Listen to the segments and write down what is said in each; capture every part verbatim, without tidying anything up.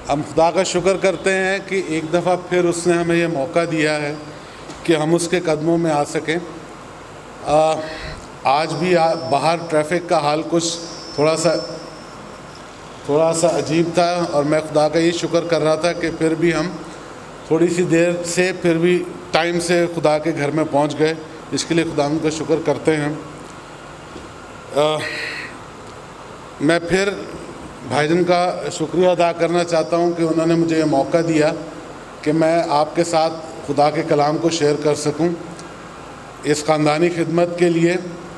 ہم خدا کا شکر کرتے ہیں کہ ایک دفعہ پھر اس نے ہمیں یہ موقع دیا ہے کہ ہم اس کے قدموں میں آ سکیں. آج بھی باہر ٹریفک کا حال کچھ تھوڑا سا تھوڑا سا عجیب تھا، اور میں خدا کا یہ شکر کر رہا تھا کہ پھر بھی ہم تھوڑی سی دیر سے پھر بھی ٹائم سے خدا کے گھر میں پہنچ گئے. اس کے لیے خدا ان کا شکر کرتے ہیں. میں پھر بھائی جان کا شکریہ ادا کرنا چاہتا ہوں کہ انہوں نے مجھے یہ موقع دیا کہ میں آپ کے ساتھ خدا کے کلام کو شیئر کر سکوں. اس خاندانی خدمت کے لیے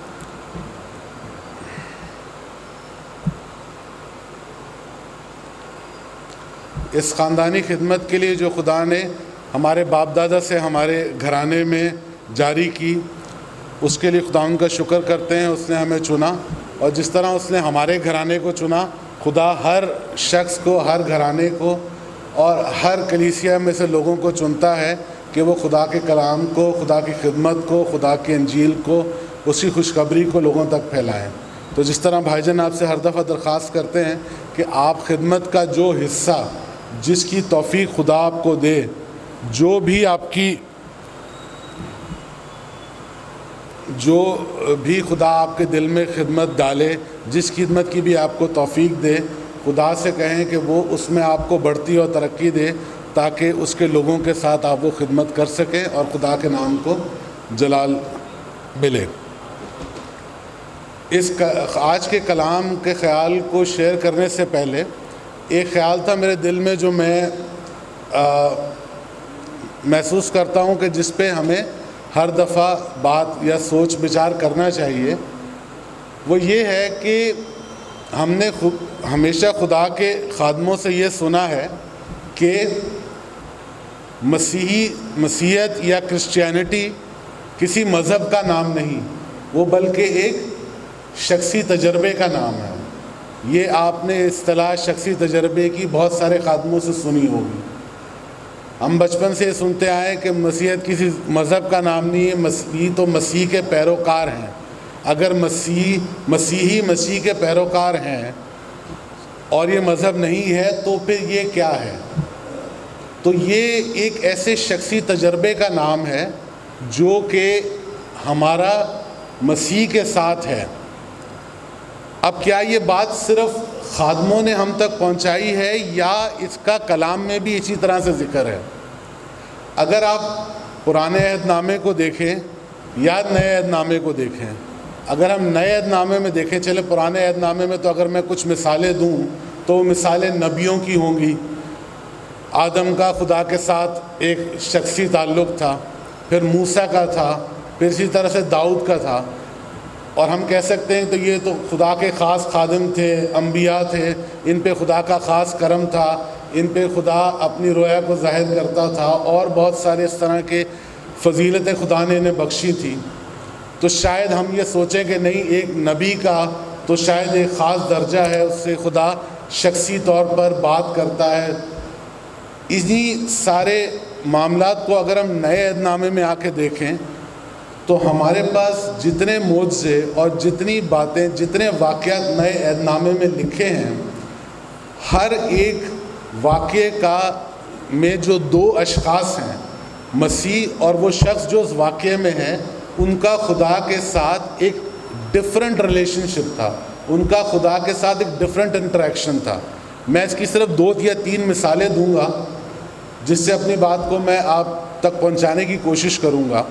اس خاندانی خدمت کے لیے جو خدا نے ہمارے باپ دادا سے ہمارے گھرانے میں جاری کی، اس کے لیے خدا ان کا شکر کرتے ہیں. اس نے ہمیں چنا، اور جس طرح اس نے ہمارے گھرانے کو چنا، خدا ہر شخص کو، ہر گھرانے کو اور ہر کلیسیا میں سے لوگوں کو چنتا ہے کہ وہ خدا کے کلام کو، خدا کی خدمت کو، خدا کی انجیل کو، اس کی خوشخبری کو لوگوں تک پھیلائیں. تو جس طرح بھائی جان آپ سے ہر دفعہ درخواست کرتے ہیں کہ آپ خدمت کا جو حصہ، جس کی توفیق خدا آپ کو دے، جو بھی آپ کی جو بھی خدا آپ کے دل میں خدمت ڈالے، جس خدمت کی بھی آپ کو توفیق دے، خدا سے کہیں کہ وہ اس میں آپ کو بڑھتی اور ترقی دے، تاکہ اس کے لوگوں کے ساتھ آپ وہ خدمت کر سکیں اور خدا کے نام کو جلال ملے. اس آج کے کلام کے خیال کو شیئر کرنے سے پہلے ایک خیال تھا میرے دل میں جو میں آ, محسوس کرتا ہوں کہ جس پہ ہمیں ہر دفعہ بات یا سوچ بچار کرنا چاہیے. وہ یہ ہے کہ ہم نے ہمیشہ خدا کے خادموں سے یہ سنا ہے کہ مسیحی مسیحیت یا کرسچینٹی کسی مذہب کا نام نہیں، وہ بلکہ ایک شخصی تجربے کا نام ہے. یہ آپ نے اصطلاح شخصی تجربے کی بہت سارے خادموں سے سنی ہوگی. ہم بچپن سے سنتے آئے کہ مسیحیت کسی مذہب کا نام نہیں ہے، مسیح تو مسیح کے پیروکار ہیں. اگر مسیح مسیحی مسیح کے پیروکار ہیں اور یہ مذہب نہیں ہے تو پھر یہ کیا ہے؟ تو یہ ایک ایسے شخصی تجربے کا نام ہے جو کہ ہمارا مسیح کے ساتھ ہے. اب کیا یہ بات صرف خادموں نے ہم تک پہنچائی ہے یا اس کا کلام میں بھی اسی طرح سے ذکر ہے؟ اگر آپ پرانے عہد نامے کو دیکھیں یا نئے عہد نامے کو دیکھیں، اگر ہم نئے عہد نامے میں دیکھیں، چلے پرانے عہد نامے میں تو اگر میں کچھ مثالیں دوں تو وہ مثالیں نبیوں کی ہوں گی. آدم کا خدا کے ساتھ ایک شخصی تعلق تھا، پھر موسیٰ کا تھا، پھر اسی طرح سے داؤد کا تھا. اور ہم کہہ سکتے ہیں تو یہ تو خدا کے خاص خادم تھے، انبیاء تھے، ان پہ خدا کا خاص کرم تھا، ان پہ خدا اپنی رویا کو ظاہر کرتا تھا، اور بہت سارے اس طرح کے فضیلتیں خدا نے انہیں بخشی تھی. تو شاید ہم یہ سوچیں کہ نہیں، ایک نبی کا تو شاید ایک خاص درجہ ہے، اس سے خدا شخصی طور پر بات کرتا ہے. انہی سارے معاملات کو اگر ہم نئے عہد نامے میں آ کے دیکھیں تو ہمارے پاس جتنے معجزے اور جتنی باتیں، جتنے واقعات نئے عہد نامے میں لکھے ہیں، ہر ایک واقعے کا میں جو دو اشخاص ہیں، مسیح اور وہ شخص جو اس واقعے میں ہے، ان کا خدا کے ساتھ ایک ڈیفرنٹ ریلیشن شپ تھا، ان کا خدا کے ساتھ ایک ڈیفرنٹ انٹریکشن تھا. میں اس کی صرف دو یا تین مثالیں دوں گا جس سے اپنی بات کو میں آپ تک پہنچانے کی کوشش کروں گا.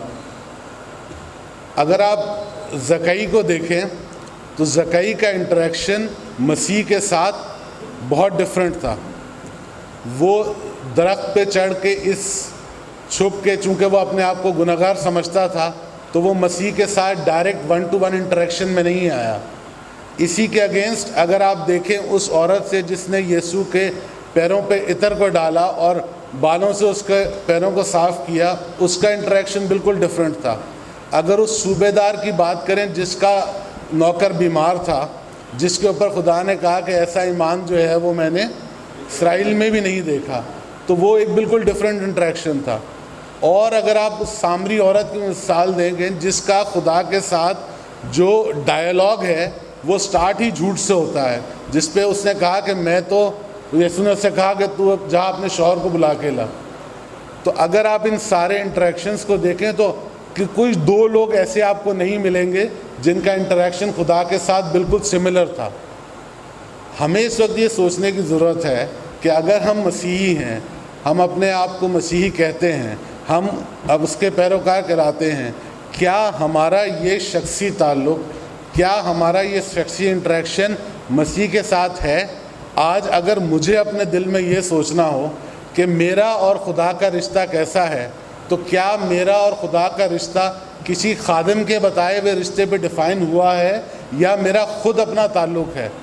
اگر آپ زکئی کو دیکھیں تو زکئی کا انٹریکشن مسیح کے ساتھ بہت ڈیفرنٹ تھا. وہ درخت پہ چڑھ کے اس چھپ کے، چونکہ وہ اپنے آپ کو گنہگار سمجھتا تھا، تو وہ مسیح کے ساتھ direct one to one interaction میں نہیں آیا. اسی کے اگینسٹ اگر آپ دیکھیں اس عورت سے جس نے یسوع کے پیروں پہ عطر کو ڈالا اور بالوں سے اس کے پیروں کو صاف کیا، اس کا انٹریکشن بالکل ڈیفرنٹ تھا. اگر اس صوبے دار کی بات کریں جس کا نوکر بیمار تھا، جس کے اوپر خدا نے کہا کہ ایسا ایمان جو ہے وہ میں نے اسرائیل میں بھی نہیں دیکھا، تو وہ ایک بالکل ڈیفرنٹ انٹریکشن تھا. اور اگر آپ اس سامری عورت کی مثال دیں گے جس کا خدا کے ساتھ جو ڈائیلاگ ہے وہ سٹارٹ ہی جھوٹ سے ہوتا ہے، جس پہ اس نے کہا کہ میں تو تو یسوع نے اس سے کہا کہ تو جا اپنے شوہر کو بلا کے لا۔ تو اگر آپ ان سارے انٹریکشنز کو دیکھیں تو کہ کوئی دو لوگ ایسے آپ کو نہیں ملیں گے جن کا انٹریکشن خدا کے ساتھ بالکل سملر تھا۔ ہمیں اس وقت یہ سوچنے کی ضرورت ہے کہ اگر ہم مسیحی ہیں، ہم اپنے آپ کو مسیحی کہتے ہیں، ہم اب اس کے پیروکار کراتے ہیں، کیا ہمارا یہ شخصی تعلق، کیا ہمارا یہ شخصی انٹریکشن مسیح کے ساتھ ہے؟ آج اگر مجھے اپنے دل میں یہ سوچنا ہو کہ میرا اور خدا کا رشتہ کیسا ہے، تو کیا میرا اور خدا کا رشتہ کسی خادم کے بتائے ہوئے رشتے پہ ڈیفائن ہوا ہے یا میرا خود اپنا تعلق ہے؟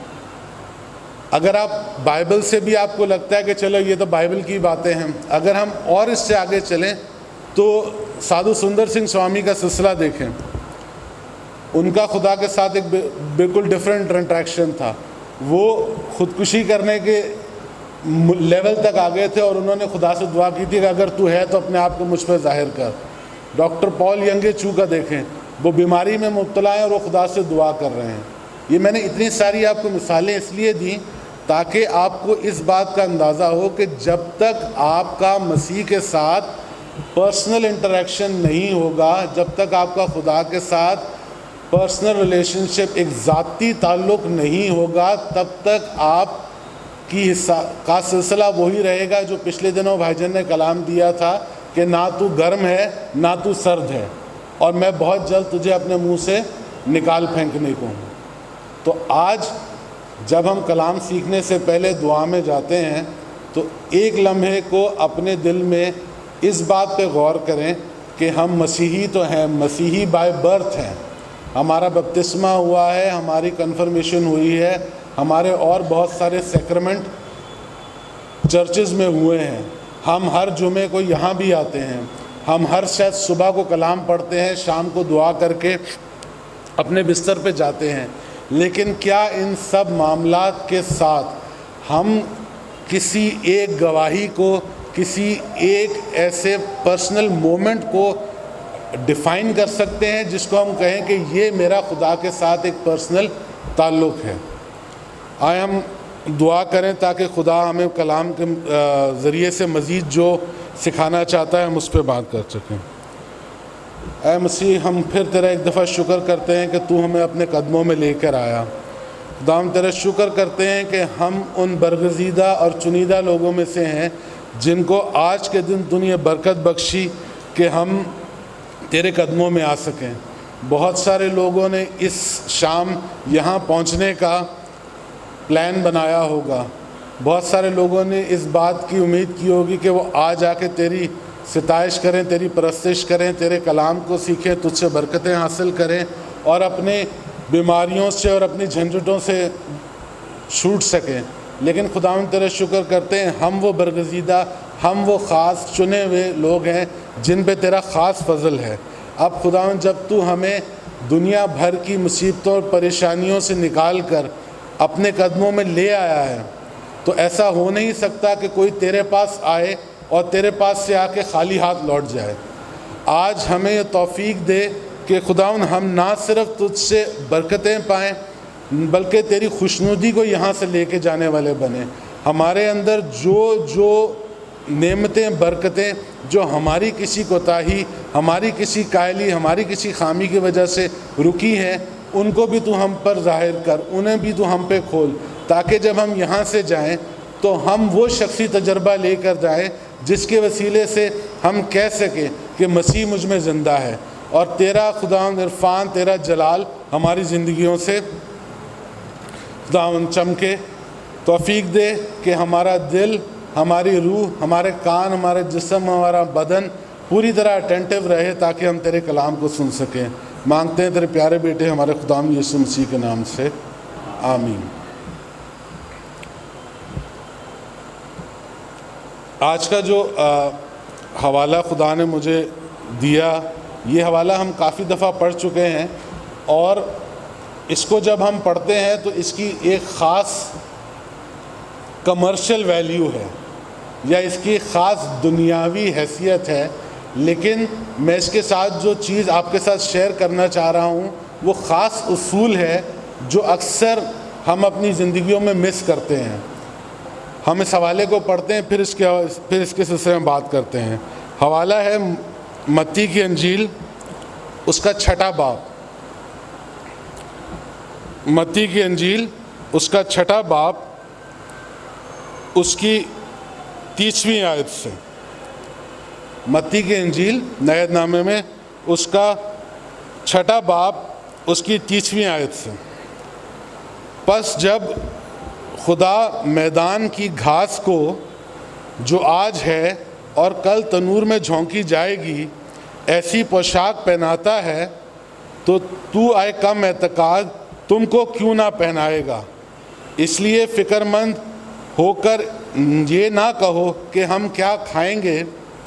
اگر آپ بائبل سے بھی آپ کو لگتا ہے کہ چلو یہ تو بائبل کی باتیں ہیں، اگر ہم اور اس سے آگے چلیں تو سادھو سندر سنگھ سوامی کا سلسلہ دیکھیں، ان کا خدا کے ساتھ ایک بالکل ڈیفرنٹ انٹریکشن تھا۔ وہ خودکشی کرنے کے لیول تک آ گئے تھے اور انہوں نے خدا سے دعا کی تھی کہ اگر تو ہے تو اپنے آپ کو مجھ پہ ظاہر کر۔ ڈاکٹر پال ینگے چو کا دیکھیں، وہ بیماری میں مبتلا ہیں اور وہ خدا سے دعا کر رہے ہیں۔ یہ میں نے اتنی ساری آپ کو مثالیں اس لیے دیں تاکہ آپ کو اس بات کا اندازہ ہو کہ جب تک آپ کا مسیح کے ساتھ پرسنل انٹریکشن نہیں ہوگا، جب تک آپ کا خدا کے ساتھ پرسنل ریلیشن شپ، ایک ذاتی تعلق نہیں ہوگا، تب تک آپ کی حصہ کا سلسلہ وہی رہے گا جو پچھلے دنوں بھائی جان نے کلام دیا تھا کہ نہ تو گرم ہے نہ تو سرد ہے، اور میں بہت جلد تجھے اپنے منہ سے نکال پھینکنے کو ہوں۔ تو آج جب ہم کلام سیکھنے سے پہلے دعا میں جاتے ہیں تو ایک لمحے کو اپنے دل میں اس بات پہ غور کریں کہ ہم مسیحی تو ہیں، مسیحی بائی برتھ ہیں، ہمارا بپتسمہ ہوا ہے، ہماری کنفرمیشن ہوئی ہے، ہمارے اور بہت سارے سیکرمنٹ چرچز میں ہوئے ہیں، ہم ہر جمعے کو یہاں بھی آتے ہیں، ہم ہر شاید صبح کو کلام پڑھتے ہیں، شام کو دعا کر کے اپنے بستر پہ جاتے ہیں، لیکن کیا ان سب معاملات کے ساتھ ہم کسی ایک گواہی کو، کسی ایک ایسے پرسنل مومنٹ کو ڈیفائن کر سکتے ہیں جس کو ہم کہیں کہ یہ میرا خدا کے ساتھ ایک پرسنل تعلق ہے؟ آئے ہم دعا کریں تاکہ خدا ہمیں کلام کے ذریعے سے مزید جو سکھانا چاہتا ہے ہم اس پہ بات کر سکیں۔ اے مسیح، ہم پھر تیرا ایک دفعہ شکر کرتے ہیں کہ تو ہمیں اپنے قدموں میں لے کر آیا۔ خدا ہم تیرا شکر کرتے ہیں کہ ہم ان برگزیدہ اور چنیدہ لوگوں میں سے ہیں جن کو آج کے دن تو نے برکت بخشی کہ ہم تیرے قدموں میں آ سکیں۔ بہت سارے لوگوں نے اس شام یہاں پہنچنے کا پلان بنایا ہوگا، بہت سارے لوگوں نے اس بات کی امید کی ہوگی کہ وہ آ جا کے تیری ستائش کریں، تیری پرستش کریں، تیرے کلام کو سیکھیں، تجھ سے برکتیں حاصل کریں اور اپنے بیماریوں سے اور اپنی جھنجھٹوں سے چھوٹ سکیں۔ لیکن خدا ہم تیرا شکر کرتے ہیں ہم وہ برگزیدہ، ہم وہ خاص چنے ہوئے لوگ ہیں جن پہ تیرا خاص فضل ہے۔ اب خدا جب تو ہمیں دنیا بھر کی مصیبتوں اور پریشانیوں سے نکال کر اپنے قدموں میں لے آیا ہے تو ایسا ہو نہیں سکتا کہ کوئی تیرے پاس آئے اور تیرے پاس سے آ کے خالی ہاتھ لوٹ جائے۔ آج ہمیں یہ توفیق دے کہ خداوند ہم نہ صرف تجھ سے برکتیں پائیں بلکہ تیری خوشنودی کو یہاں سے لے کے جانے والے بنیں۔ ہمارے اندر جو جو نعمتیں، برکتیں جو ہماری کسی کوتاہی، ہماری کسی کائلی، ہماری کسی خامی کی وجہ سے رکی ہیں، ان کو بھی تو ہم پر ظاہر کر، انہیں بھی تو ہم پہ کھول، تاکہ جب ہم یہاں سے جائیں تو ہم وہ شخصی تجربہ لے کر جائیں جس کے وسیلے سے ہم کہہ سکیں کہ مسیح مجھ میں زندہ ہے، اور تیرا خداوند عرفان، تیرا جلال ہماری زندگیوں سے خداوند چمکے۔ توفیق دے کہ ہمارا دل، ہماری روح، ہمارے کان، ہمارے جسم، ہمارا بدن پوری طرح اٹینٹیو رہے تاکہ ہم تیرے کلام کو سن سکیں۔ مانگتے ہیں تیرے پیارے بیٹے ہمارے خداوند یسوع مسیح کے نام سے، آمین۔ آج کا جو حوالہ خدا نے مجھے دیا، یہ حوالہ ہم کافی دفعہ پڑھ چکے ہیں، اور اس کو جب ہم پڑھتے ہیں تو اس کی ایک خاص کمرشل ویلیو ہے یا اس کی خاص دنیاوی حیثیت ہے، لیکن میں اس کے ساتھ جو چیز آپ کے ساتھ شیئر کرنا چاہ رہا ہوں وہ خاص اصول ہے جو اکثر ہم اپنی زندگیوں میں مس کرتے ہیں۔ ہم اس حوالے کو پڑھتے ہیں، پھر اس کے پھر اس کے سلسلے میں بات کرتے ہیں۔ حوالہ ہے متی کی انجیل، اس کا چھٹا باب، متی کی انجیل اس کا چھٹا باب، اس کی تیسویں آیت سے۔ متی کی انجیل نئے عہد نامے میں اس کا چھٹا باب، اس کی تیسویں آیت سے۔ پس جب خدا میدان کی گھاس کو جو آج ہے اور کل تنور میں جھونکی جائے گی ایسی پوشاک پہناتا ہے، تو تو اے کم اعتقاد تم کو کیوں نہ پہنائے گا؟ اس لیے فکر مند ہو کر یہ نہ کہو کہ ہم کیا کھائیں گے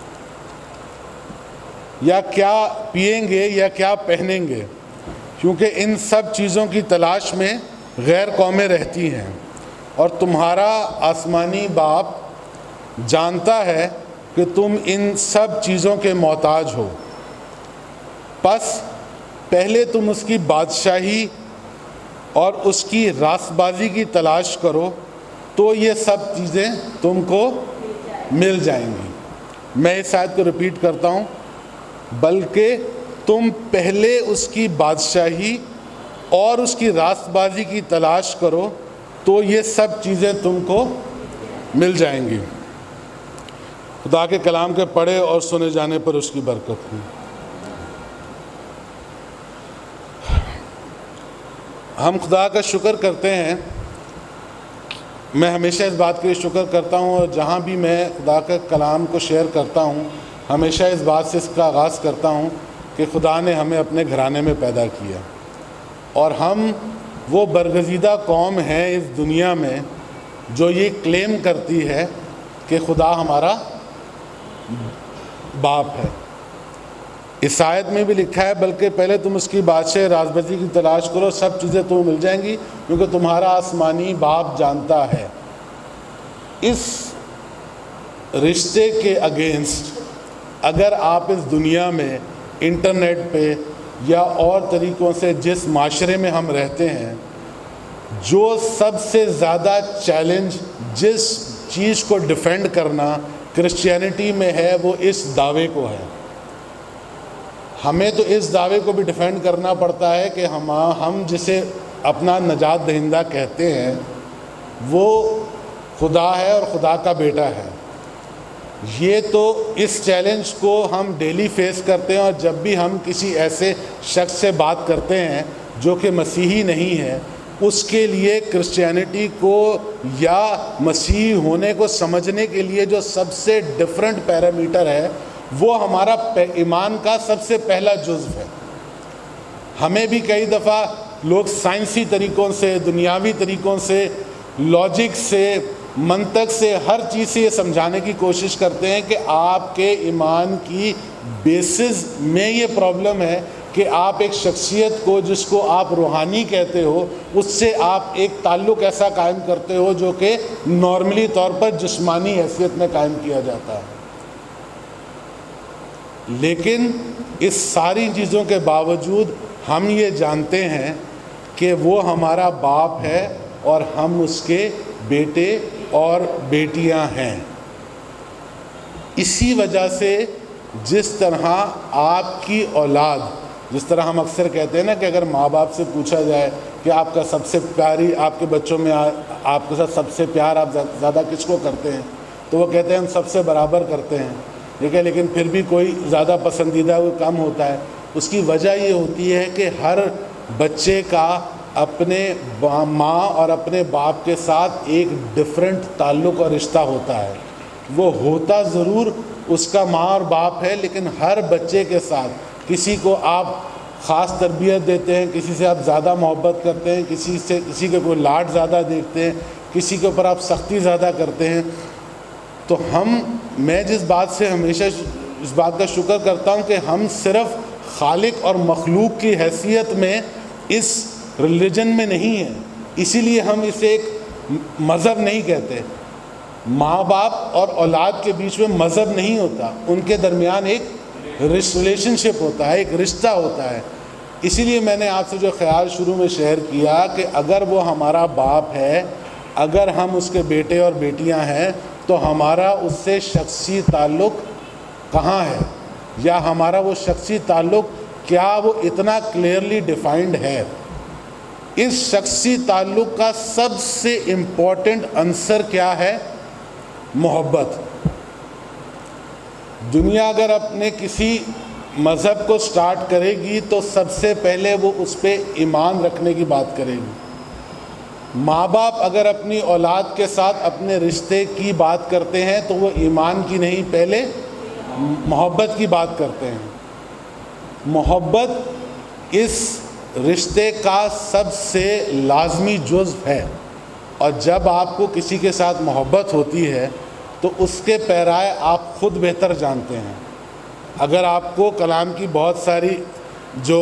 یا کیا پئیں گے یا کیا پہنیں گے، کیونکہ ان سب چیزوں کی تلاش میں غیر قومیں رہتی ہیں، اور تمہارا آسمانی باپ جانتا ہے کہ تم ان سب چیزوں کے محتاج ہو۔ پس پہلے تم اس کی بادشاہی اور اس کی راست بازی کی تلاش کرو، تو یہ سب چیزیں تم کو مل جائیں گی۔ میں اس آیت کو ریپیٹ کرتا ہوں، بلکہ تم پہلے اس کی بادشاہی اور اس کی راست بازی کی تلاش کرو تو یہ سب چیزیں تم کو مل جائیں گی۔ خدا کے کلام کے پڑھے اور سنے جانے پر اس کی برکت ہو۔ ہم خدا کا شکر کرتے ہیں، میں ہمیشہ اس بات کے لیے شکر کرتا ہوں، اور جہاں بھی میں خدا کے کلام کو شیئر کرتا ہوں ہمیشہ اس بات سے اس کا آغاز کرتا ہوں کہ خدا نے ہمیں اپنے گھرانے میں پیدا کیا، اور ہم وہ برگزیدہ قوم ہیں اس دنیا میں جو یہ کلیم کرتی ہے کہ خدا ہمارا باپ ہے۔ اس آیت میں بھی لکھا ہے، بلکہ پہلے تم اس کی بادشاہ راز بازی کی تلاش کرو، سب چیزیں تمہیں مل جائیں گی، کیونکہ تمہارا آسمانی باپ جانتا ہے۔ اس رشتے کے اگینسٹ اگر آپ اس دنیا میں انٹرنیٹ پہ یا اور طریقوں سے جس معاشرے میں ہم رہتے ہیں، جو سب سے زیادہ چیلنج جس چیز کو ڈیفینڈ کرنا کرسچینٹی میں ہے وہ اس دعوے کو ہے۔ ہمیں تو اس دعوے کو بھی ڈیفینڈ کرنا پڑتا ہے کہ ہم ہم جسے اپنا نجات دہندہ کہتے ہیں وہ خدا ہے اور خدا کا بیٹا ہے۔ یہ تو اس چیلنج کو ہم ڈیلی فیس کرتے ہیں، اور جب بھی ہم کسی ایسے شخص سے بات کرتے ہیں جو کہ مسیحی نہیں ہے، اس کے لیے کرسچینٹی کو یا مسیحی ہونے کو سمجھنے کے لیے جو سب سے ڈیفرنٹ پیرامیٹر ہے وہ ہمارا ایمان کا سب سے پہلا جزو ہے۔ ہمیں بھی کئی دفعہ لوگ سائنسی طریقوں سے، دنیاوی طریقوں سے، لاجک سے، منطق سے، ہر چیز سے یہ سمجھانے کی کوشش کرتے ہیں کہ آپ کے ایمان کی بیسز میں یہ پرابلم ہے کہ آپ ایک شخصیت کو جس کو آپ روحانی کہتے ہو اس سے آپ ایک تعلق ایسا قائم کرتے ہو جو کہ نارملی طور پر جسمانی حیثیت میں قائم کیا جاتا ہے۔ لیکن اس ساری چیزوں کے باوجود ہم یہ جانتے ہیں کہ وہ ہمارا باپ ہے اور ہم اس کے بیٹے اور بیٹیاں ہیں۔ اسی وجہ سے جس طرح آپ کی اولاد، جس طرح ہم اکثر کہتے ہیں نا کہ اگر ماں باپ سے پوچھا جائے کہ آپ کا سب سے پیاری، آپ کے بچوں میں آپ کے ساتھ سب سے پیار آپ زیادہ کس کو کرتے ہیں، تو وہ کہتے ہیں ہم سب سے برابر کرتے ہیں، ٹھیک ہے، لیکن پھر بھی کوئی زیادہ پسندیدہ وہ کم ہوتا ہے۔ اس کی وجہ یہ ہوتی ہے کہ ہر بچے کا اپنے ماں اور اپنے باپ کے ساتھ ایک ڈیفرنٹ تعلق اور رشتہ ہوتا ہے۔ وہ ہوتا ضرور اس کا ماں اور باپ ہے، لیکن ہر بچے کے ساتھ کسی کو آپ خاص تربیت دیتے ہیں، کسی سے آپ زیادہ محبت کرتے ہیں، کسی سے کسی کے کوئی لاڈ زیادہ دیکھتے ہیں، کسی کے اوپر آپ سختی زیادہ کرتے ہیں۔ تو ہم میں جس بات سے ہمیشہ اس بات کا شکر کرتا ہوں کہ ہم صرف خالق اور مخلوق کی حیثیت میں اس ریلیجن میں نہیں ہیں، اسی لیے ہم اسے ایک مذہب نہیں کہتے۔ ماں باپ اور اولاد کے بیچ میں مذہب نہیں ہوتا، ان کے درمیان ایک ریلیشن شپ ہوتا ہے، ایک رشتہ ہوتا ہے۔ اسی لیے میں نے آپ سے جو خیال شروع میں شیئر کیا کہ اگر وہ ہمارا باپ ہے اگر ہم اس کے بیٹے اور بیٹیاں ہیں تو ہمارا اس سے شخصی تعلق کہاں ہے، یا ہمارا وہ شخصی تعلق کیا وہ اتنا کلیئرلی ڈیفائنڈ ہے؟ اس شخصی تعلق کا سب سے امپورٹنٹ عنصر کیا ہے؟ محبت۔ دنیا اگر اپنے کسی مذہب کو سٹارٹ کرے گی تو سب سے پہلے وہ اس پہ ایمان رکھنے کی بات کرے گی۔ ماں باپ اگر اپنی اولاد کے ساتھ اپنے رشتے کی بات کرتے ہیں تو وہ ایمان کی نہیں، پہلے محبت کی بات کرتے ہیں۔ محبت اس رشتے کا سب سے لازمی جزو ہے، اور جب آپ کو کسی کے ساتھ محبت ہوتی ہے تو اس کے پیرائے آپ خود بہتر جانتے ہیں۔ اگر آپ کو کلام کی بہت ساری جو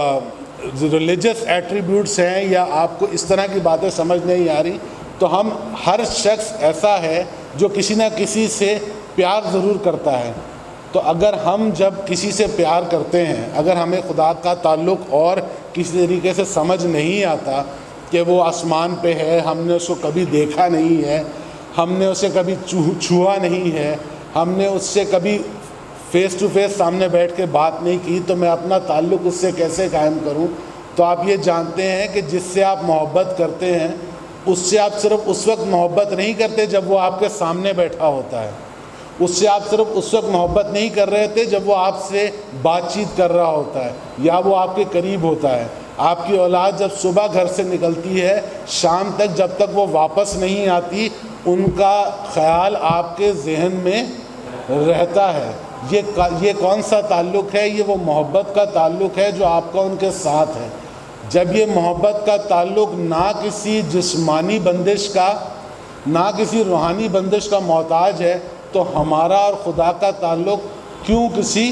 ریلیجس ایٹریبیوٹس ہیں یا آپ کو اس طرح کی باتیں سمجھ نہیں آ رہی، تو ہم ہر شخص ایسا ہے جو کسی نہ کسی سے پیار ضرور کرتا ہے۔ تو اگر ہم جب کسی سے پیار کرتے ہیں، اگر ہمیں خدا کا تعلق اور کسی طریقے سے سمجھ نہیں آتا کہ وہ آسمان پہ ہے، ہم نے اس کو کبھی دیکھا نہیں ہے، ہم نے اسے کبھی چھوا نہیں ہے، ہم نے اس سے کبھی فیس ٹو فیس سامنے بیٹھ کے بات نہیں کی، تو میں اپنا تعلق اس سے کیسے قائم کروں؟ تو آپ یہ جانتے ہیں کہ جس سے آپ محبت کرتے ہیں اس سے آپ صرف اس وقت محبت نہیں کرتے جب وہ آپ کے سامنے بیٹھا ہوتا ہے، اس سے آپ صرف اس وقت محبت نہیں کر رہے تھے جب وہ آپ سے بات چیت کر رہا ہوتا ہے یا وہ آپ کے قریب ہوتا ہے۔ آپ کی اولاد جب صبح گھر سے نکلتی ہے، شام تک جب تک وہ واپس نہیں آتی، ان کا خیال آپ کے ذہن میں رہتا ہے۔ یہ یہ کون سا تعلق ہے؟ یہ وہ محبت کا تعلق ہے جو آپ کا ان کے ساتھ ہے۔ جب یہ محبت کا تعلق نہ کسی جسمانی بندش کا، نہ کسی روحانی بندش کا محتاج ہے، تو ہمارا اور خدا کا تعلق کیوں کسی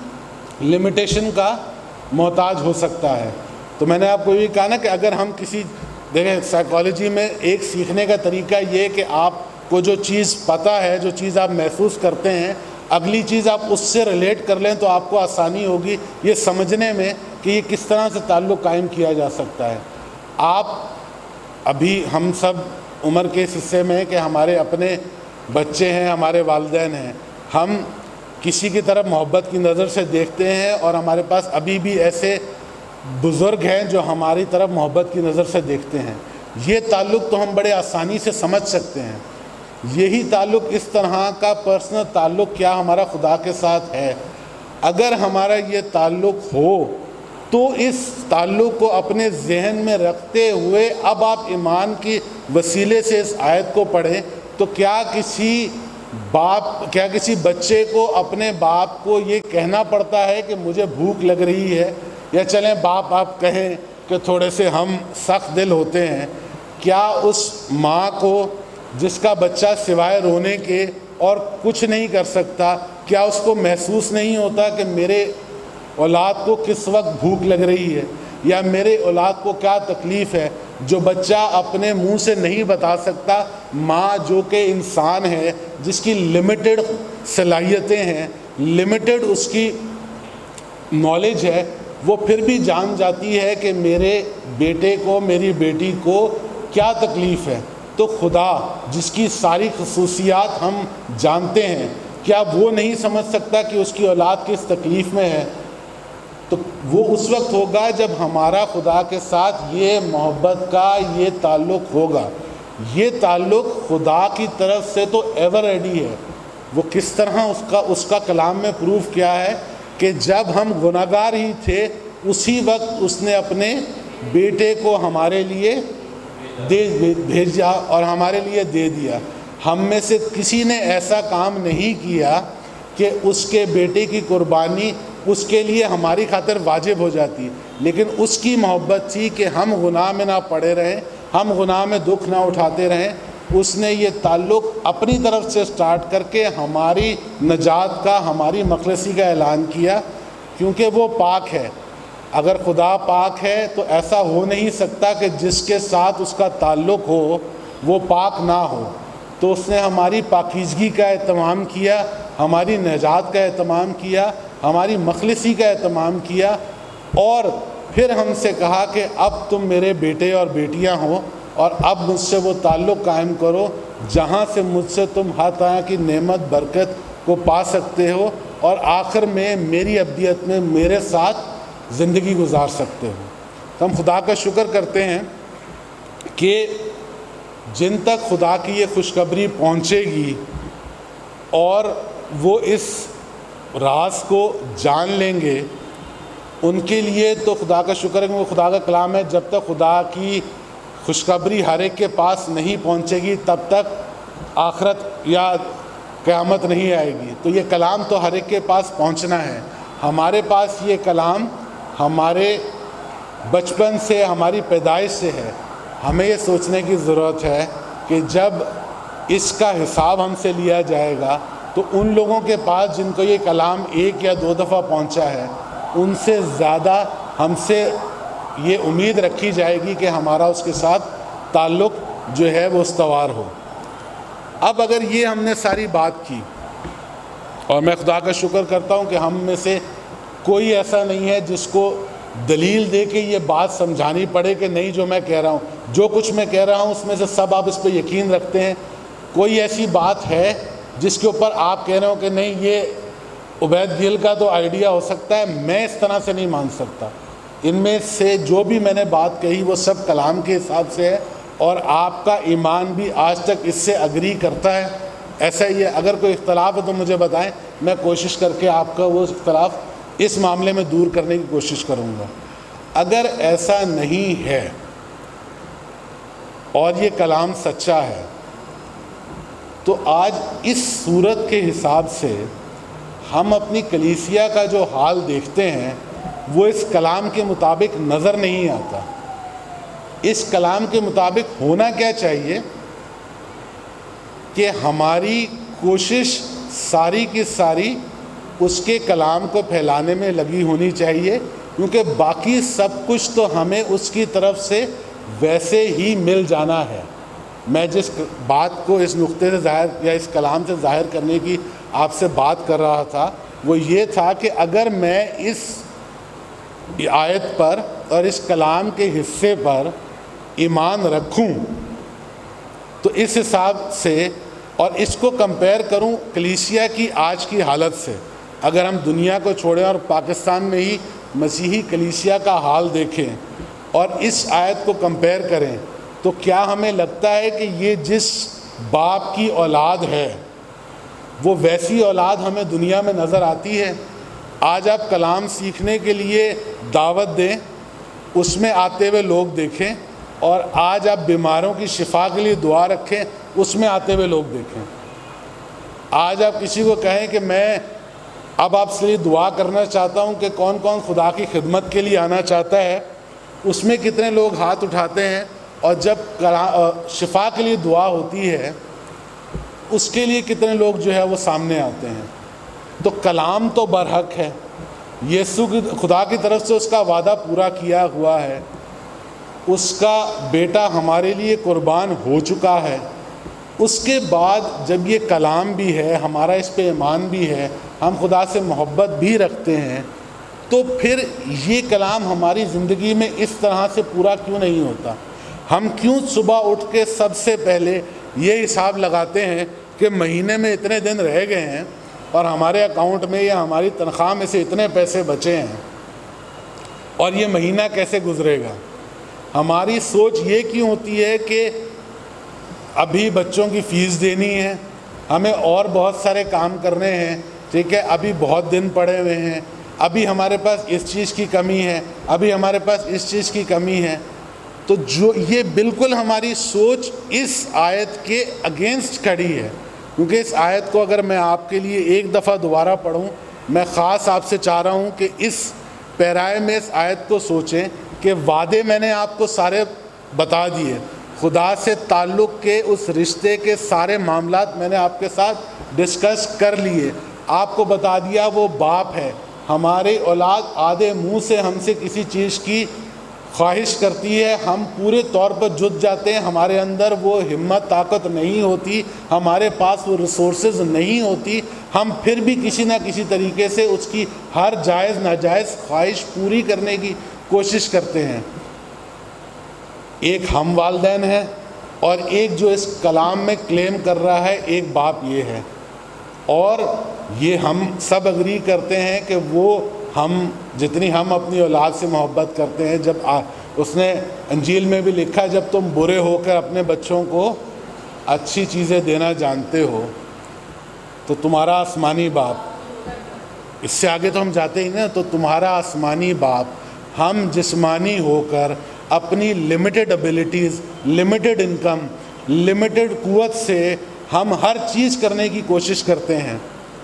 لمیٹیشن کا محتاج ہو سکتا ہے؟ تو میں نے آپ کو یہ کہا نا کہ اگر ہم کسی، دیکھیں سائیکالوجی میں ایک سیکھنے کا طریقہ یہ کہ آپ کو جو چیز پتہ ہے، جو چیز آپ محسوس کرتے ہیں، اگلی چیز آپ اس سے ریلیٹ کر لیں تو آپ کو آسانی ہوگی یہ سمجھنے میں کہ یہ کس طرح سے تعلق قائم کیا جا سکتا ہے۔ آپ ابھی ہم سب عمر کے اس حصے میں ہیں کہ ہمارے اپنے بچے ہیں، ہمارے والدین ہیں، ہم کسی کی طرف محبت کی نظر سے دیکھتے ہیں، اور ہمارے پاس ابھی بھی ایسے بزرگ ہیں جو ہماری طرف محبت کی نظر سے دیکھتے ہیں۔ یہ تعلق تو ہم بڑے آسانی سے سمجھ سکتے ہیں۔ یہی تعلق، اس طرح کا پرسنل تعلق کیا ہمارا خدا کے ساتھ ہے؟ اگر ہمارا یہ تعلق ہو تو اس تعلق کو اپنے ذہن میں رکھتے ہوئے اب آپ ایمان کی وسیلے سے اس آیت کو پڑھیں تو کیا کسی باپ کیا کسی بچے کو اپنے باپ کو یہ کہنا پڑتا ہے کہ مجھے بھوک لگ رہی ہے؟ یا چلیں باپ آپ کہیں کہ تھوڑے سے ہم سخت دل ہوتے ہیں، کیا اس ماں کو جس کا بچہ سوائے رونے کے اور کچھ نہیں کر سکتا، کیا اس کو محسوس نہیں ہوتا کہ میرے اولاد کو کس وقت بھوک لگ رہی ہے، یا میرے اولاد کو کیا تکلیف ہے؟ جو بچہ اپنے منہ سے نہیں بتا سکتا، ماں جو کہ انسان ہے، جس کی لمیٹڈ صلاحیتیں ہیں، لمیٹڈ اس کی نالج ہے، وہ پھر بھی جان جاتی ہے کہ میرے بیٹے کو، میری بیٹی کو کیا تکلیف ہے۔ تو خدا جس کی ساری خصوصیات ہم جانتے ہیں، کیا وہ نہیں سمجھ سکتا کہ اس کی اولاد کس تکلیف میں ہے؟ تو وہ اس وقت ہوگا جب ہمارا خدا کے ساتھ یہ محبت کا یہ تعلق ہوگا۔ یہ تعلق خدا کی طرف سے تو ایور ریڈی ہے۔ وہ کس طرح اس کا اس کا کلام میں پروف کیا ہے کہ جب ہم گناہگار ہی تھے اسی وقت اس نے اپنے بیٹے کو ہمارے لیے دے بھیجا اور ہمارے لیے دے دیا۔ ہم میں سے کسی نے ایسا کام نہیں کیا کہ اس کے بیٹے کی قربانی اس کے لیے ہماری خاطر واجب ہو جاتی، لیکن اس کی محبت تھی کہ ہم گناہ میں نہ پڑے رہیں، ہم گناہ میں دکھ نہ اٹھاتے رہیں۔ اس نے یہ تعلق اپنی طرف سے سٹارٹ کر کے ہماری نجات کا، ہماری مخلصی کا اعلان کیا، کیونکہ وہ پاک ہے۔ اگر خدا پاک ہے تو ایسا ہو نہیں سکتا کہ جس کے ساتھ اس کا تعلق ہو وہ پاک نہ ہو۔ تو اس نے ہماری پاکیزگی کا اہتمام کیا، ہماری نجات کا اہتمام کیا، ہماری مخلصی کا اہتمام کیا، اور پھر ہم سے کہا کہ اب تم میرے بیٹے اور بیٹیاں ہو، اور اب مجھ سے وہ تعلق قائم کرو جہاں سے مجھ سے تم ہر طرح کی نعمت برکت کو پا سکتے ہو اور آخر میں میری ابدیت میں میرے ساتھ زندگی گزار سکتے ہو۔ تو ہم خدا کا شکر کرتے ہیں کہ جن تک خدا کی یہ خوشخبری پہنچے گی اور وہ اس راز کو جان لیں گے، ان کے لیے تو خدا کا شکر ہے کہ وہ خدا کا کلام ہے۔ جب تک خدا کی خوشخبری ہر ایک کے پاس نہیں پہنچے گی تب تک آخرت یا قیامت نہیں آئے گی۔ تو یہ کلام تو ہر ایک کے پاس پہنچنا ہے۔ ہمارے پاس یہ کلام ہمارے بچپن سے، ہماری پیدائش سے ہے۔ ہمیں یہ سوچنے کی ضرورت ہے کہ جب اس کا حساب ہم سے لیا جائے گا تو ان لوگوں کے پاس جن کو یہ کلام ایک یا دو دفعہ پہنچا ہے، ان سے زیادہ ہم سے یہ امید رکھی جائے گی کہ ہمارا اس کے ساتھ تعلق جو ہے وہ استوار ہو۔ اب اگر یہ ہم نے ساری بات کی، اور میں خدا کا شکر کرتا ہوں کہ ہم میں سے کوئی ایسا نہیں ہے جس کو دلیل دے کے یہ بات سمجھانی پڑے کہ نہیں جو میں کہہ رہا ہوں، جو کچھ میں کہہ رہا ہوں اس میں سے سب آپ اس پہ یقین رکھتے ہیں۔ کوئی ایسی بات ہے جس کے اوپر آپ کہہ رہے ہو کہ نہیں یہ عبید گل کا تو آئیڈیا ہو سکتا ہے، میں اس طرح سے نہیں مان سکتا۔ ان میں سے جو بھی میں نے بات کہی وہ سب کلام کے حساب سے ہے، اور آپ کا ایمان بھی آج تک اس سے اگری کرتا ہے۔ ایسا ہی ہے، اگر کوئی اختلاف ہے تو مجھے بتائیں، میں کوشش کر کے آپ کا وہ اختلاف اس معاملے میں دور کرنے کی کوشش کروں گا۔ اگر ایسا نہیں ہے اور یہ کلام سچا ہے تو آج اس صورت کے حساب سے ہم اپنی کلیسیا کا جو حال دیکھتے ہیں وہ اس کلام کے مطابق نظر نہیں آتا۔ اس کلام کے مطابق ہونا کیا چاہیے کہ ہماری کوشش ساری کی ساری اس کے کلام کو پھیلانے میں لگی ہونی چاہیے، کیونکہ باقی سب کچھ تو ہمیں اس کی طرف سے ویسے ہی مل جانا ہے۔ میں جس بات کو اس نقطے سے ظاہر یا اس کلام سے ظاہر کرنے کی آپ سے بات کر رہا تھا وہ یہ تھا کہ اگر میں اس آیت پر اور اس کلام کے حصے پر ایمان رکھوں تو اس حساب سے اور اس کو کمپیئر کروں کلیسیا کی آج کی حالت سے، اگر ہم دنیا کو چھوڑیں اور پاکستان میں ہی مسیحی کلیسیا کا حال دیکھیں اور اس آیت کو کمپیئر کریں، تو کیا ہمیں لگتا ہے کہ یہ جس باپ کی اولاد ہے وہ ویسی اولاد ہمیں دنیا میں نظر آتی ہے؟ آج آپ کلام سیکھنے کے لیے دعوت دیں، اس میں آتے ہوئے لوگ دیکھیں، اور آج آپ بیماروں کی شفا کے لیے دعا رکھیں، اس میں آتے ہوئے لوگ دیکھیں۔ آج آپ کسی کو کہیں کہ میں اب آپ سے دعا کرنا چاہتا ہوں کہ کون کون خدا کی خدمت کے لیے آنا چاہتا ہے، اس میں کتنے لوگ ہاتھ اٹھاتے ہیں، اور جب شفا کے لیے دعا ہوتی ہے اس کے لیے کتنے لوگ جو ہے وہ سامنے آتے ہیں؟ تو کلام تو برحق ہے، یسوع کی خدا کی طرف سے اس کا وعدہ پورا کیا ہوا ہے، اس کا بیٹا ہمارے لیے قربان ہو چکا ہے۔ اس کے بعد جب یہ کلام بھی ہے، ہمارا اس پہ ایمان بھی ہے، ہم خدا سے محبت بھی رکھتے ہیں، تو پھر یہ کلام ہماری زندگی میں اس طرح سے پورا کیوں نہیں ہوتا؟ ہم کیوں صبح اٹھ کے سب سے پہلے یہ حساب لگاتے ہیں کہ مہینے میں اتنے دن رہ گئے ہیں اور ہمارے اکاؤنٹ میں یا ہماری تنخواہ میں سے اتنے پیسے بچے ہیں اور یہ مہینہ کیسے گزرے گا؟ ہماری سوچ یہ کیوں ہوتی ہے کہ ابھی بچوں کی فیس دینی ہے، ہمیں اور بہت سارے کام کرنے ہیں، ٹھیک ہے، ابھی بہت دن پڑے ہوئے ہیں، ابھی ہمارے پاس اس چیز کی کمی ہے، ابھی ہمارے پاس اس چیز کی کمی ہے۔ تو جو یہ بالکل ہماری سوچ اس آیت کے اگینسٹ کھڑی ہے، کیونکہ اس آیت کو اگر میں آپ کے لیے ایک دفعہ دوبارہ پڑھوں، میں خاص آپ سے چاہ رہا ہوں کہ اس پیرائے میں اس آیت کو سوچیں کہ وعدے میں نے آپ کو سارے بتا دیے، خدا سے تعلق کے اس رشتے کے سارے معاملات میں نے آپ کے ساتھ ڈسکس کر لیے، آپ کو بتا دیا وہ باپ ہے، ہماری اولاد آدھے منہ سے ہم سے کسی چیز کی خواہش کرتی ہے، ہم پورے طور پر جت جاتے ہیں، ہمارے اندر وہ ہمت طاقت نہیں ہوتی، ہمارے پاس وہ ریسورسز نہیں ہوتی، ہم پھر بھی کسی نہ کسی طریقے سے اس کی ہر جائز ناجائز خواہش پوری کرنے کی کوشش کرتے ہیں۔ ایک ہم والدین ہیں اور ایک جو اس کلام میں کلیم کر رہا ہے ایک باپ یہ ہے، اور یہ ہم سب اگری کرتے ہیں کہ وہ ہم جتنی ہم اپنی اولاد سے محبت کرتے ہیں، جب اس نے انجیل میں بھی لکھا جب تم برے ہو کر اپنے بچوں کو اچھی چیزیں دینا جانتے ہو تو تمہارا آسمانی باپ، اس سے آگے تو ہم جاتے ہی نا، تو تمہارا آسمانی باپ ہم جسمانی ہو کر اپنی limited abilities, limited income, limited قوت سے ہم ہر چیز کرنے کی کوشش کرتے ہیں،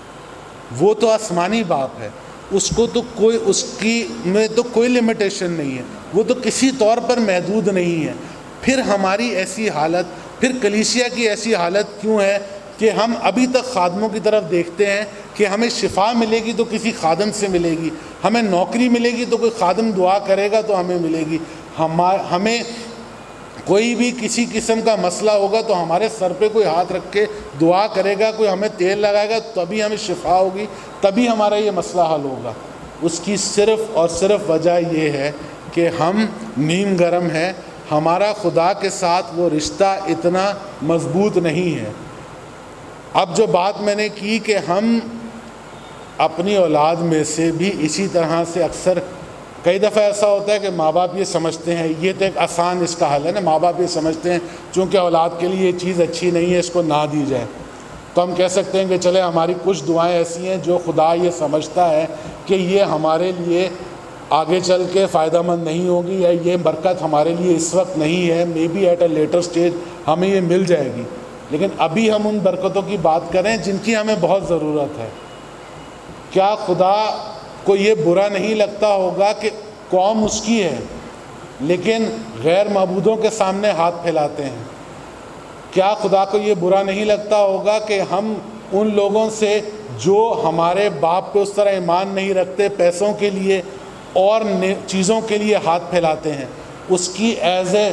وہ تو آسمانی باپ ہے، اس کو تو کوئی اس کی میں تو کوئی لمیٹیشن نہیں ہے، وہ تو کسی طور پر محدود نہیں ہے۔ پھر ہماری ایسی حالت، پھر کلیسیا کی ایسی حالت کیوں ہے کہ ہم ابھی تک خادموں کی طرف دیکھتے ہیں کہ ہمیں شفا ملے گی تو کسی خادم سے ملے گی، ہمیں نوکری ملے گی تو کوئی خادم دعا کرے گا تو ہمیں ملے گی، ہمیں کوئی بھی کسی قسم کا مسئلہ ہوگا تو ہمارے سر پہ کوئی ہاتھ رکھ کے دعا کرے گا، کوئی ہمیں تیل لگائے گا تبھی ہمیں شفا ہوگی، تبھی ہمارا یہ مسئلہ حل ہوگا۔ اس کی صرف اور صرف وجہ یہ ہے کہ ہم نیم گرم ہیں، ہمارا خدا کے ساتھ وہ رشتہ اتنا مضبوط نہیں ہے۔ اب جو بات میں نے کی کہ ہم اپنی اولاد میں سے بھی اسی طرح سے اکثر کئی دفعہ ایسا ہوتا ہے کہ ماں باپ یہ سمجھتے ہیں، یہ تو ایک آسان اس کا حل ہے نا، ماں باپ یہ سمجھتے ہیں چونکہ اولاد کے لیے یہ چیز اچھی نہیں ہے اس کو نہ دی جائے، تو ہم کہہ سکتے ہیں کہ چلے ہماری کچھ دعائیں ایسی ہیں جو خدا یہ سمجھتا ہے کہ یہ ہمارے لیے آگے چل کے فائدہ مند نہیں ہوگی، یا یہ برکت ہمارے لیے اس وقت نہیں ہے، may be at a later stage ہمیں یہ مل جائے گی، لیکن ابھی ہم ان برکتوں کی بات کریں جن کی ہمیں بہت ضرورت ہے۔ کیا خدا کو یہ برا نہیں لگتا ہوگا کہ قوم اس کی ہے لیکن غیر معبودوں کے سامنے ہاتھ پھیلاتے ہیں؟ کیا خدا کو یہ برا نہیں لگتا ہوگا کہ ہم ان لوگوں سے جو ہمارے باپ پہ اس طرح ایمان نہیں رکھتے پیسوں کے لیے اور چیزوں کے لیے ہاتھ پھیلاتے ہیں؟ اس کی ایز اے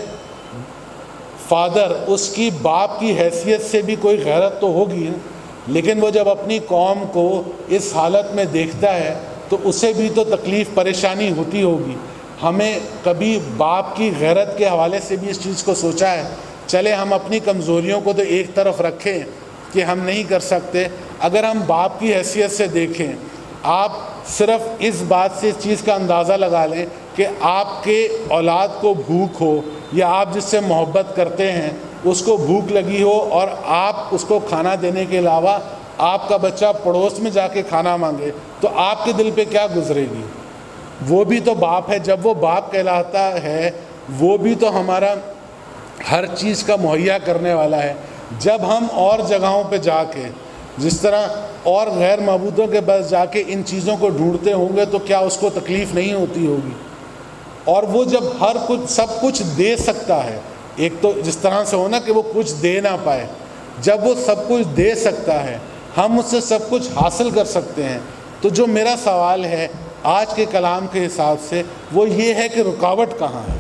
فادر، اس کی باپ کی حیثیت سے بھی کوئی غیرت تو ہوگی، لیکن وہ جب اپنی قوم کو اس حالت میں دیکھتا ہے تو اسے بھی تو تکلیف پریشانی ہوتی ہوگی۔ ہمیں کبھی باپ کی غیرت کے حوالے سے بھی اس چیز کو سوچا ہے؟ چلے ہم اپنی کمزوریوں کو تو ایک طرف رکھیں کہ ہم نہیں کر سکتے، اگر ہم باپ کی حیثیت سے دیکھیں، آپ صرف اس بات سے اس چیز کا اندازہ لگا لیں کہ آپ کے اولاد کو بھوک ہو یا آپ جس سے محبت کرتے ہیں اس کو بھوک لگی ہو اور آپ اس کو کھانا دینے کے علاوہ آپ کا بچہ پڑوس میں جا کے کھانا مانگے تو آپ کے دل پہ کیا گزرے گی؟ وہ بھی تو باپ ہے، جب وہ باپ کہلاتا ہے وہ بھی تو ہمارا ہر چیز کا مہیا کرنے والا ہے۔ جب ہم اور جگہوں پہ جا کے جس طرح اور غیر معبودوں کے پاس جا کے ان چیزوں کو ڈھونڈتے ہوں گے تو کیا اس کو تکلیف نہیں ہوتی ہوگی؟ اور وہ جب ہر کچھ سب کچھ دے سکتا ہے، ایک تو جس طرح سے ہونا کہ وہ کچھ دے نہ پائے، جب وہ سب کچھ دے سکتا ہے ہم اس سے سب کچھ حاصل کر سکتے ہیں، تو جو میرا سوال ہے آج کے کلام کے حساب سے وہ یہ ہے کہ رکاوٹ کہاں ہے؟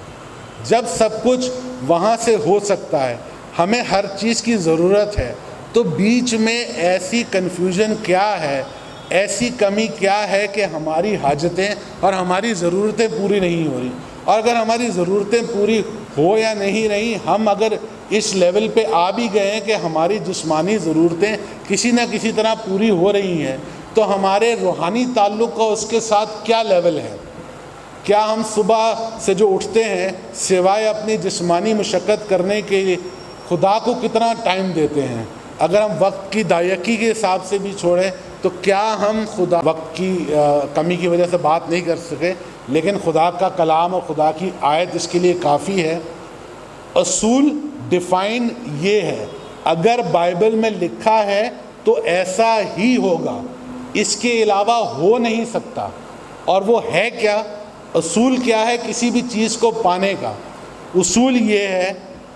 جب سب کچھ وہاں سے ہو سکتا ہے، ہمیں ہر چیز کی ضرورت ہے، تو بیچ میں ایسی کنفیوژن کیا ہے، ایسی کمی کیا ہے کہ ہماری حاجتیں اور ہماری ضرورتیں پوری نہیں ہو رہی؟ اور اگر ہماری ضرورتیں پوری ہو یا نہیں رہی، ہم اگر اس لیول پہ آ بھی گئے ہیں کہ ہماری جسمانی ضرورتیں کسی نہ کسی طرح پوری ہو رہی ہیں، تو ہمارے روحانی تعلق کا اس کے ساتھ کیا لیول ہے؟ کیا ہم صبح سے جو اٹھتے ہیں سوائے اپنی جسمانی مشقت کرنے کے لیے خدا کو کتنا ٹائم دیتے ہیں؟ اگر ہم وقت کی دائیکی کے حساب سے بھی چھوڑیں تو کیا ہم خدا وقت کی کمی کی وجہ سے بات نہیں کر سکے، لیکن خدا کا کلام اور خدا کی آیت اس کے لیے کافی ہے۔ اصول ڈیفائن یہ ہے، اگر بائبل میں لکھا ہے تو ایسا ہی ہوگا، اس کے علاوہ ہو نہیں سکتا۔ اور وہ ہے کیا؟ اصول کیا ہے کسی بھی چیز کو پانے کا؟ اصول یہ ہے،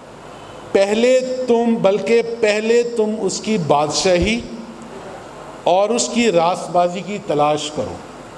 پہلے تم بلکہ پہلے تم اس کی بادشاہی اور اس کی راست بازی کی تلاش کرو۔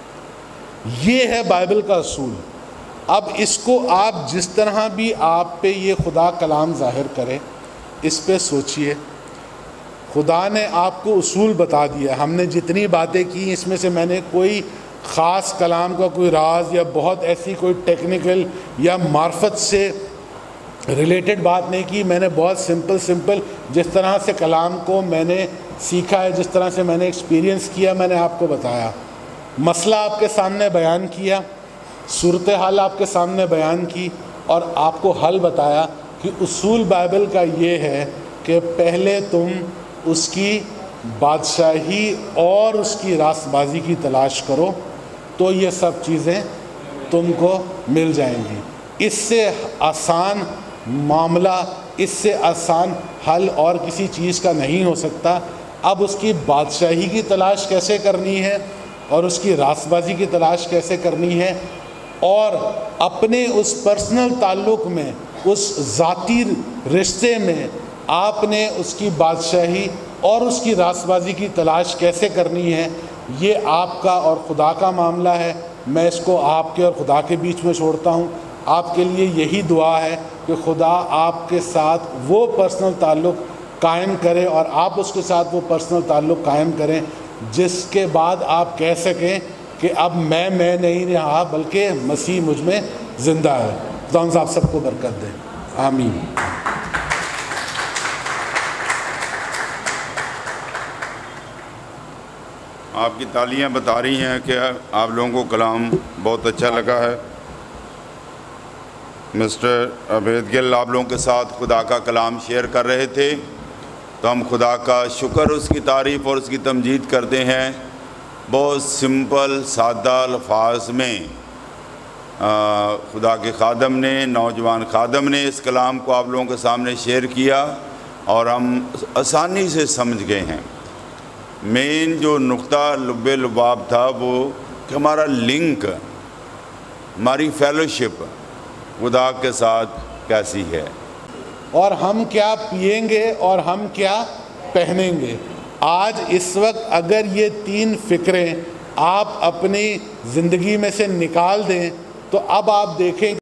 یہ ہے بائبل کا اصول۔ اب اس کو آپ جس طرح بھی آپ پہ یہ خدا کلام ظاہر کرے، اس پہ سوچئے۔ خدا نے آپ کو اصول بتا دیا، ہم نے جتنی باتیں کی اس میں سے میں نے کوئی خاص کلام کا کوئی راز یا بہت ایسی کوئی ٹیکنیکل یا معرفت سے ریلیٹڈ بات نہیں کی، میں نے بہت سمپل سمپل جس طرح سے کلام کو میں نے سیکھا ہے، جس طرح سے میں نے ایکسپیرینس کیا، میں نے آپ کو بتایا، مسئلہ آپ کے سامنے بیان کیا، صورتحال آپ کے سامنے بیان کی، اور آپ کو حل بتایا کہ اصول بائبل کا یہ ہے کہ پہلے تم اس کی بادشاہی اور اس کی راست بازی کی تلاش کرو تو یہ سب چیزیں تم کو مل جائیں گی۔ اس سے آسان معاملہ، اس سے آسان حل اور کسی چیز کا نہیں ہو سکتا۔ اب اس کی بادشاہی کی تلاش کیسے کرنی ہے اور اس کی راست بازی کی تلاش کیسے کرنی ہے، اور اپنے اس پرسنل تعلق میں، اس ذاتی رشتے میں آپ نے اس کی بادشاہی اور اس کی راست بازی کی تلاش کیسے کرنی ہے، یہ آپ کا اور خدا کا معاملہ ہے۔ میں اس کو آپ کے اور خدا کے بیچ میں چھوڑتا ہوں۔ آپ کے لیے یہی دعا ہے کہ خدا آپ کے ساتھ وہ پرسنل تعلق قائم کرے اور آپ اس کے ساتھ وہ پرسنل تعلق قائم کریں جس کے بعد آپ کہہ سکیں کہ اب میں میں نہیں رہا بلکہ مسیح مجھ میں زندہ ہے۔ خدا ہم آپ سب کو برکت دے، آمین۔ آپ کی تالیاں بتا رہی ہیں کہ آپ لوگوں کو کلام بہت اچھا لگا ہے۔ مسٹر عبید گل آپ لوگوں کے ساتھ خدا کا کلام شیئر کر رہے تھے، تو ہم خدا کا شکر، اس کی تعریف اور اس کی تمجید کرتے ہیں۔ بہت سمپل سادہ الفاظ میں خدا کے خادم نے، نوجوان خادم نے اس کلام کو آپ لوگوں کے سامنے شیئر کیا اور ہم آسانی سے سمجھ گئے ہیں۔ مین جو نقطہ لب لباب تھا وہ کہ ہمارا لنک، ہماری فیلوشپ خدا کے ساتھ کیسی ہے، اور ہم کیا پئیں گے اور ہم کیا پہنیں گے۔ آج اس وقت اگر یہ تین فکریں آپ اپنی زندگی میں سے نکال دیں تو اب آپ دیکھیں